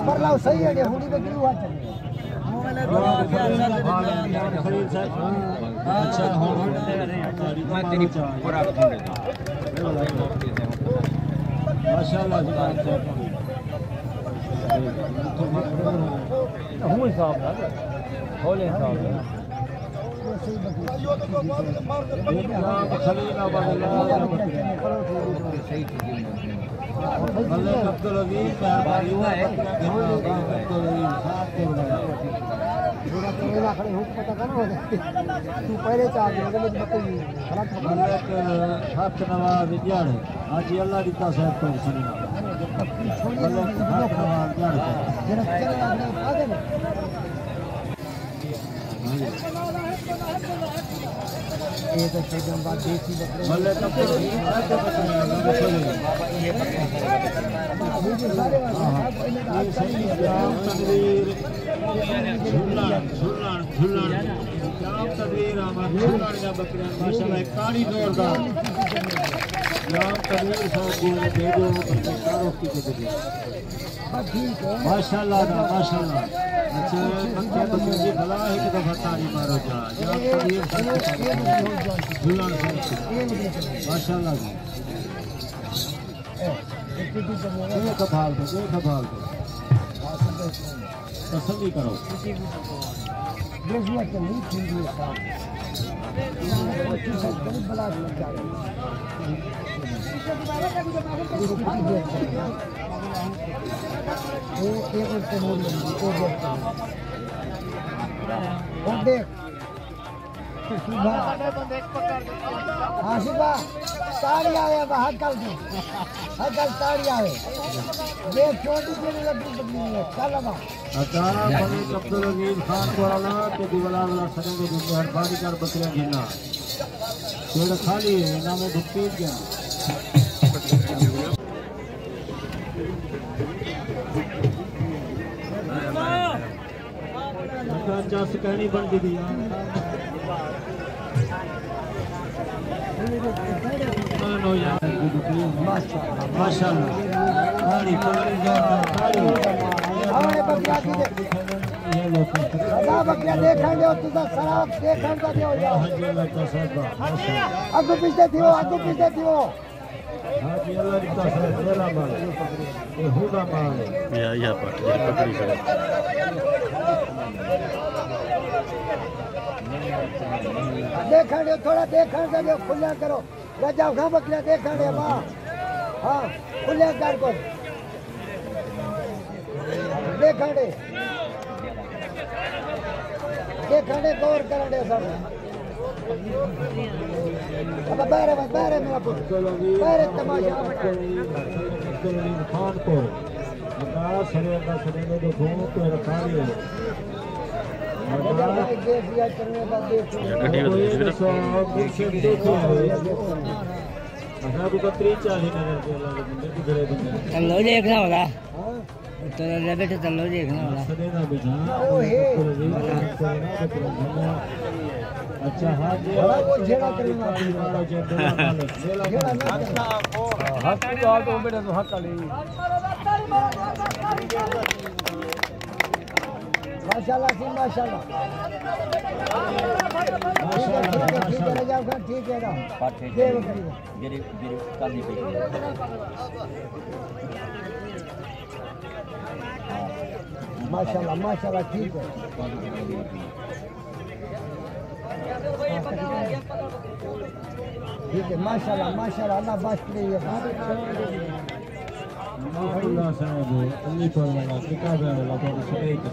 बरलाव सही है ये हुडी बकरी हुआ चल अच्छा मैं तेरी पूरा माशाल्लाह हूं हिसाब ना होले हिसाब ना खलील अब्दुल अजीज मेहरबानी हुआ है पता करना तू पहले चार हक नवाज जड़ आज अल्लाह दिता साहब को खलील हक नवाज जड़ ये तो एकदम बात देसी बकरे भले तब तकरीर माशाल्लाह काली जोरदार नाम तकरीर माशाल्लाह माशाल्लाह अच्छा पंखे बकरी की भला है कि दफा ताली मारो जा माशाल्लाह जी एक भाल दो तसल्ली करो देख आशिफा ताड़ी आवे हकल ताड़ी आवे देख छोटी सी लड्डू बकरी है चल अब अतारा बने अब्दुल अजीज खान को आला तो दिवला वाला सरेंगे जो मेहरबानी कर बकरियां गिनना पेड़ खाली है ना में भुक्ति क्या जस कहनी बनती थी माशाल्लाह बकरियां देखेंगे तुझा शराब देखेंगे अगू पीछे थी वो हाजी अल्लाह की कसम मेरा माल ये होगा माल या पकड़ी से देखेंगे थोड़ा देखेंगे खुला करो राजा घा बकरियां देखेंगे मां हां खुले कर को देखेंगे गौर करेंगे सब अब बारे मेरा पुत्र बारे तमाशा खान को बता सरे का सरे में देखो तो रखा है चलो देखना होगा तो बेटे चलो देखना होगा अच्छा हाँ जी माशाल्लाह जी माशाल्लाह ठीक है ना माशाल्लाह माशाल्लाह ठीक है ठीक है माशाल्लाह माशाल्लाह अल्लाह बस रही है अल्लाह साहब अल्लाह को वाला किताब है वाला तो सही है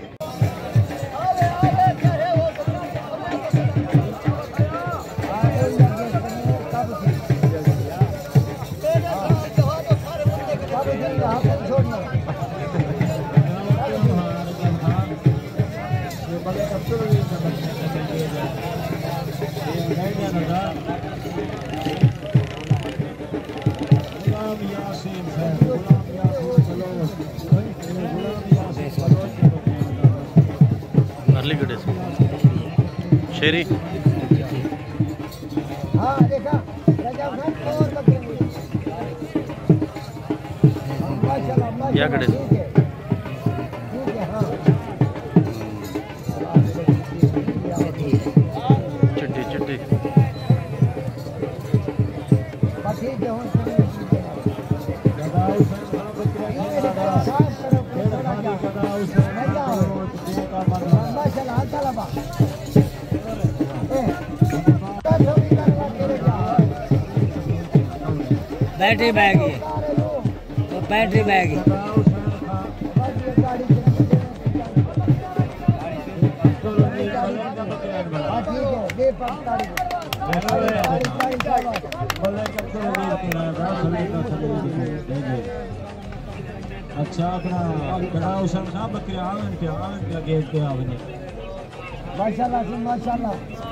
शेरी हाँ देखा राजा खान और बकरी क्या कड़े ठीक है बैटरी बैग ये तो बैटरी बैग ही अच्छा अपना कड़ाव सब ना बकरे आवन के गेट पे आवने माशाल्लाह माशाल्लाह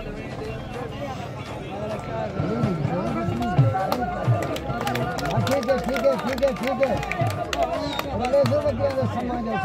ठीक है ठीक है ठीक है ठीक है बड़े से बच्चे का समाज है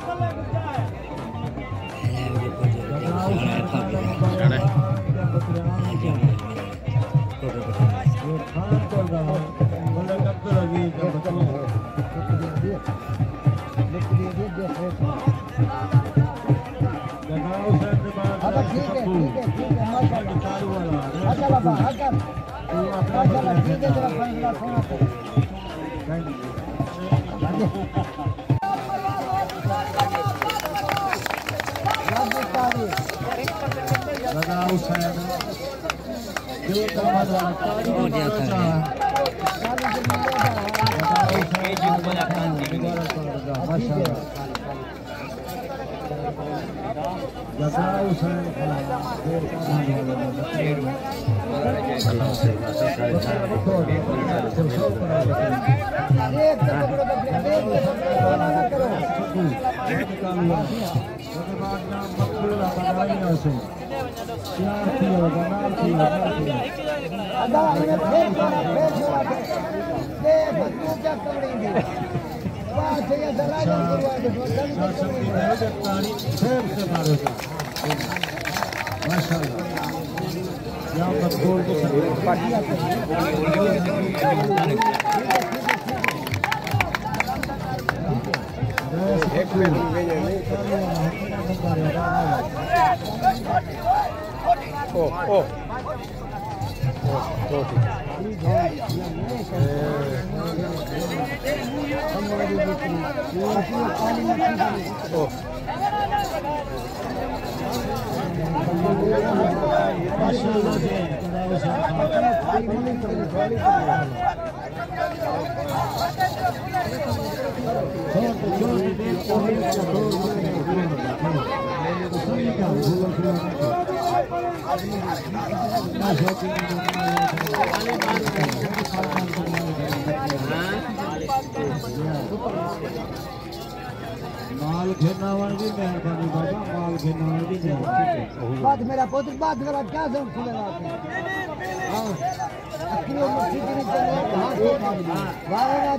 माल घेनावन की मेहरबानी बाबा, माल घेनावन की मेहरबानी। बात मेरा पुत्र बात मेरा क्या सब खुलेगा हाँ अखियों में फिक्र चले कहाँ से बावरा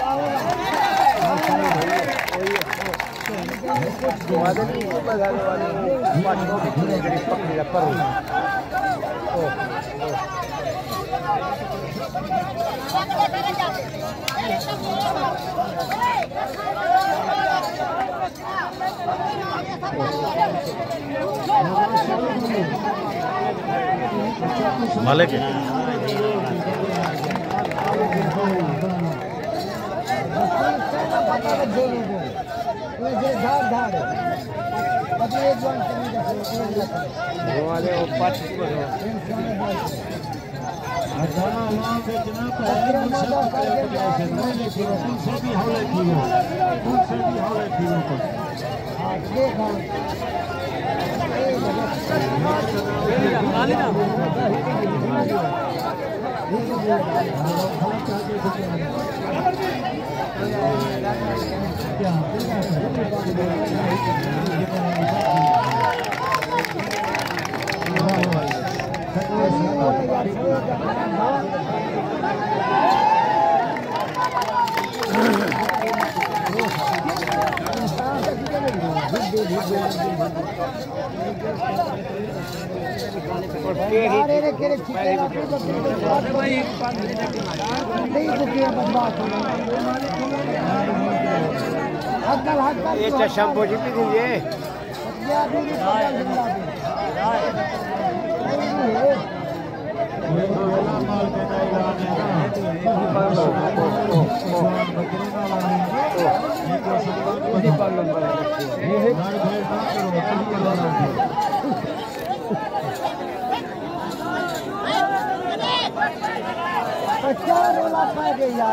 मालिक है ये शैम्पू जी पी दीजिए क्या रोला खा गए यार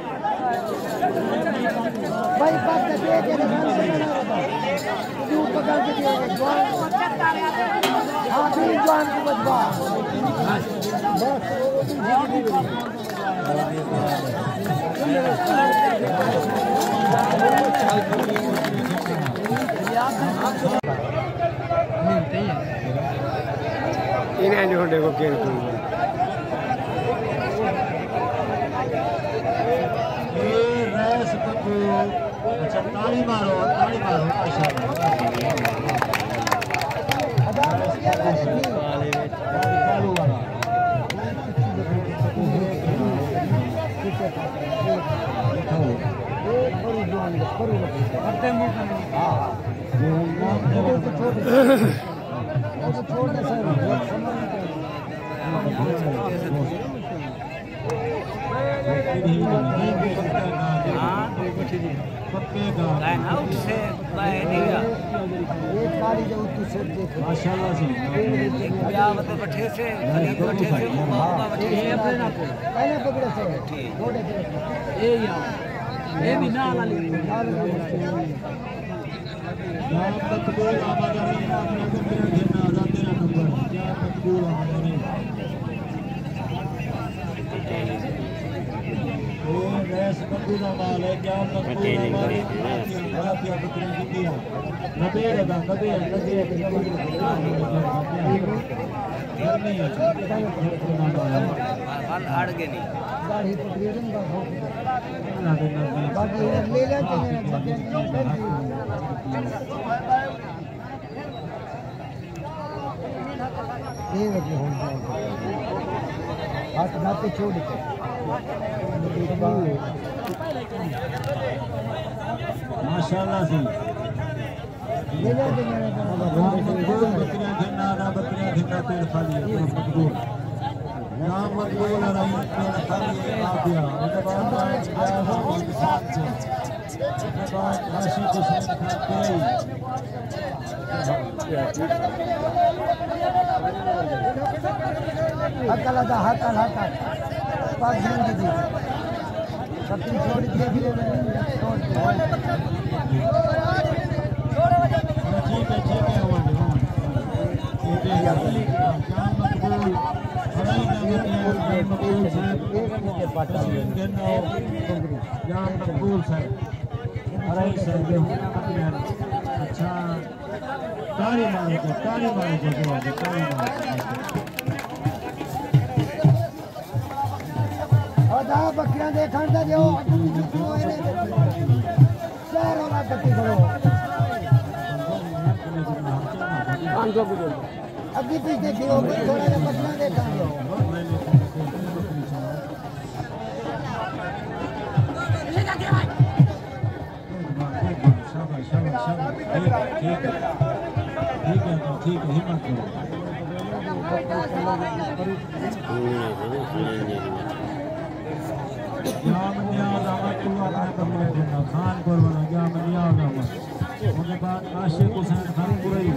भाई बात दे के तू पकड़ के दिया जवान हां भी जवान को बचवा इन्हें जो देखो क्या अच्छा ताली मारो माशाल्लाह से पहले पकड़े से ये भी ना वाली नाम तकबीर आमादानी आपने तकबीर घेरना आजाद तेरा नंबर क्या तकबीर आमादानी ओ रैस तकबीर माल है क्या तकबीर हमारी गलतियां बकरी की दिया नबी रदा नबी गर्मी है हाल अड़ गए नहीं गाड़ी तकरीबन बाकी ले लेते हैं ये लगे हो हाथ नाते छोड़ के माशाल्लाह से ले लेते हैं बकरियां घेरना पेड़ खाली है मजबूर नाम मजबूर रही पेड़ खाली है आबिया उसके बाद राशि को खाते हकल पाक ध्यान दीजिए सबकी छोड़ दिए भी ठीक है अच्छा ताली मारो बकरियां देखा जो शहर वाला कट्टी करो अभी पीछे देखिए थोड़ा सा बकरियां देखा जो ठीक है हिम्मत करो खान कोरबाना उसके बाद आशिक हुसैन खान पुरई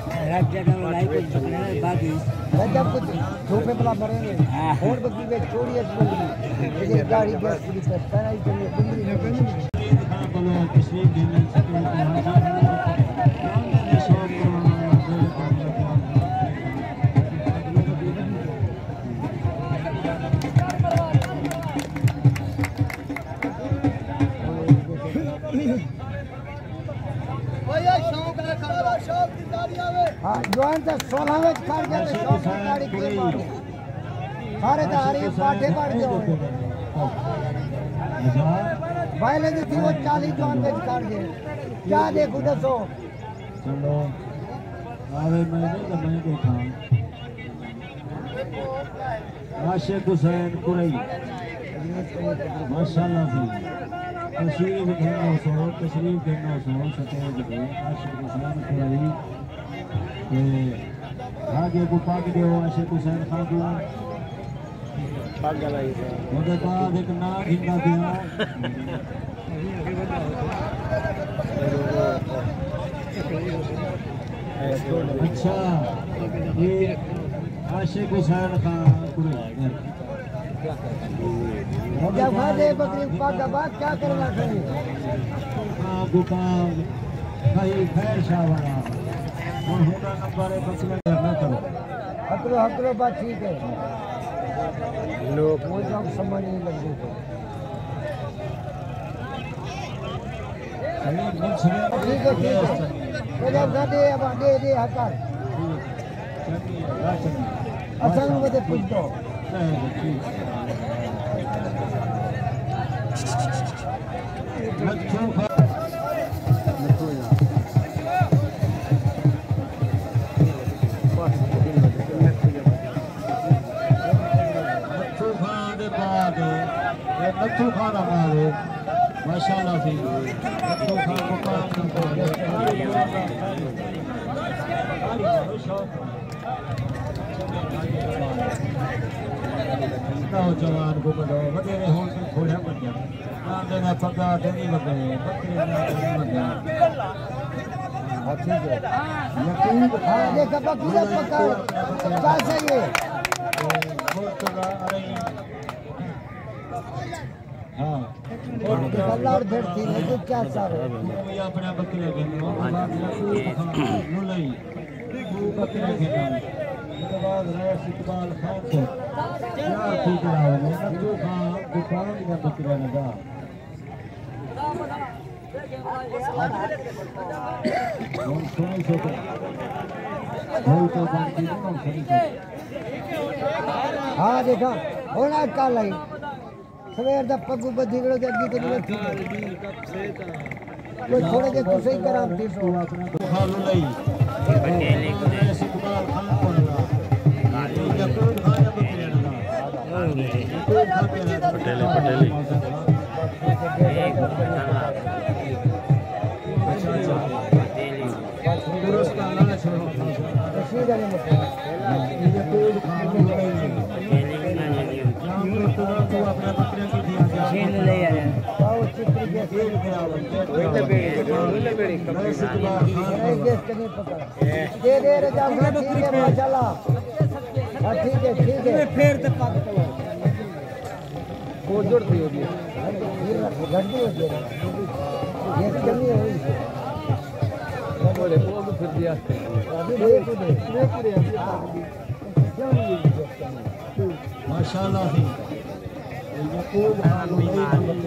राज्य का लाई कुछ बकरे बाकी जब कुछ धूप में भला मरेंगे और बकरी में छोड़ी है बकरी ये गाड़ी गैस पूरी करता है चलिए बकरी बोलो तस्वीर देने से तो हाँ जवान से 16 में खार गया तो शौक की गाड़ी के मार सारे दारी पाठे पड़ गए पहले जो थी वो 40 जवान में खार गए क्या देखो दसो चलो आवे मैंने तो मैं देखा आशिक हुसैन कुरई माशाल्लाह से तशरीफ देना सो सतेज पे आशिक हुसैन कुरई आगे को पाग दो आशिक हुसैन खान को पागल आई ਉਹਦੇ ਬਾਅਦ ਇੱਕ ਨਾ गिंदा दिया अच्छा ये आशिक हुसैन खान कुरई जब खाते बकरी पागा बात क्या करना चाहिए गोपाल भाई खैर शाह वाला और होगा नंबर है बकरा करना करो हकरो बात ठीक है लोग वो जब समझ नहीं लग रही ठीक है तो जब खाते अब दे हकार असल में मुझे पूछ दो नथू खान हमारे माशाल्लाह से नथू खान को काम जवान को बड़ो वगैरह हो थोड़ा बन गया ना देना पगा देनी लगे बकरी ना लगे ठीक है यकीन हाँ ये कब पूरा पकड़ क्या चाहिए हाँ और धरती में तो क्या सारे अपने बकरे के लुलई बकरे के उसके बाद रेस इकबाल खान से क्या ठीक रहा है नथू खान दुकान में बकरे लगा हम सुनी से तो बाकी हम सुनी से हाँ देखा होना काल आई सवेर दा पग्गू बधिगड़ो जल्दी तो नहीं कोई थोड़े जे तो सही कराम थी सो अपना खालू नहीं इकबाल खान को लगा ये कोई खाया बकरे लगा पटेली पुरस्कार ना छोड़ो रशीद अली मुझे ये कोई खालू नहीं तो अपने बकरे की दिया छीन ले आ जाए पाओ चित्र के गैस करनी पकड़ दे रजा ठीक है माशाल्लाह हाँ ठीक है फिर तक पाक चलो वो जोड़ती होगी घंटी होती है गैस करनी है बोले वो भी फिर दिया अभी माशाल्लाह से ये कोई खालू नहीं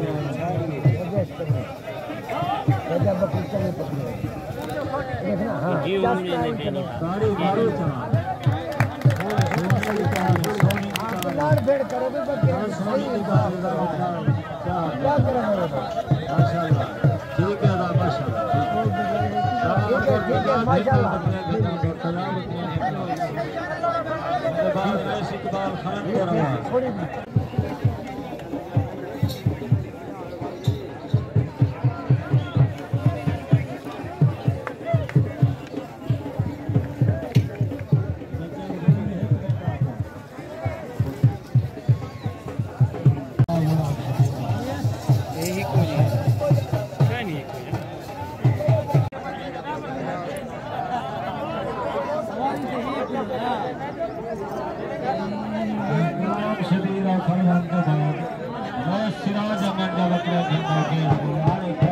रजा बकरी चले पकड़े देखना हाँ गाड़ी चला लाड़ भेड़ करो भी बकरी क्या करेंगे माशाल्लाह ठीक है माशाल्लाह ठीक है माशाल्लाह इकबाल खान को रहा थोड़ी शबीर और फरमान के बाद मैं सिराज अमन का बकरा जिंदा के यार क्या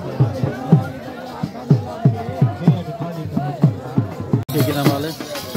क्या नाम वाले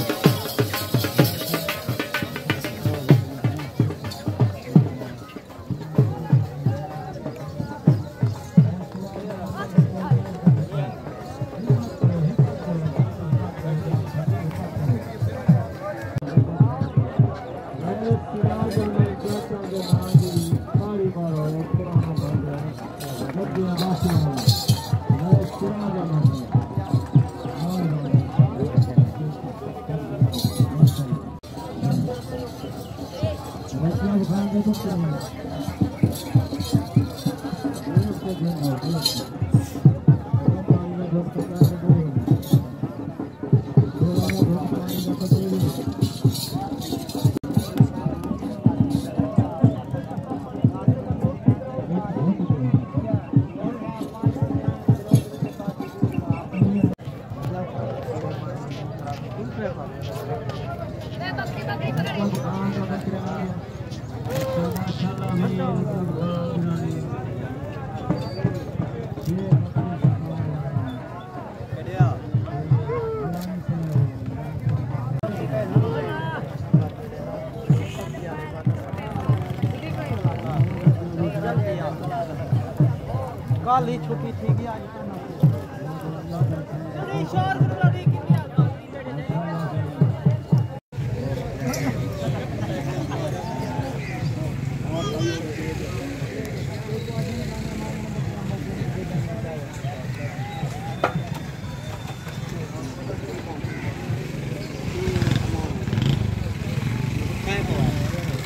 कल ही छुट्टी थी कि आज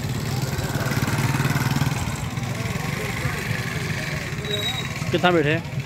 कितना बैठे